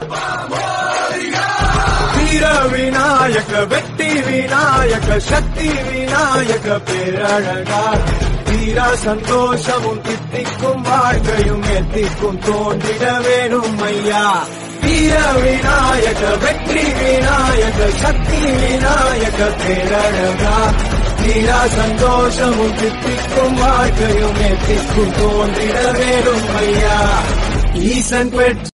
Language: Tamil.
வீர விநாயக வெற்றி விநாயக சக்தி விநாயக பேரழகா வீர சந்தோஷமும் தித்திக்கும் வாழ்க்கையும் எத்திக்கும் தோன்றிட வேணும் ஐயா வீர விநாயக வெற்றி விநாயக சக்தி விநாயக பேரழகா வீர சந்தோஷமும் தித்திக்கும் வாழ்க்கையும் எத்திக்கும் தோன்றிட வேணும் ஐயா ஈசன் பெற்ற